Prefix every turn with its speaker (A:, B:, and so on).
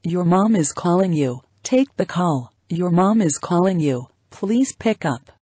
A: Your mom is calling you. Take the call. Your mom is calling you. Please pick up.